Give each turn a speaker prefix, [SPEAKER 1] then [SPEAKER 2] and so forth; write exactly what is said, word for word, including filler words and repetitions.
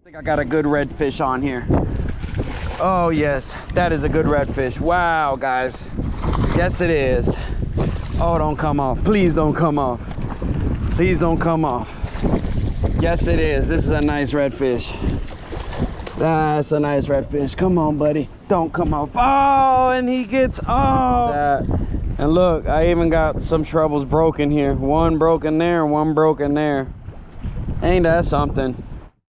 [SPEAKER 1] I think I got a good redfish on here. Oh yes, that is a good redfish. Wow, guys. Yes, it is. Oh, don't come off. Please don't come off. Please don't come off. Yes, it is. This is a nice redfish. That's a nice redfish. Come on, buddy. Don't come off. Oh, and he gets off. That. And look, I even got some trebles broken here. One broken there, one broken there. Ain't that something?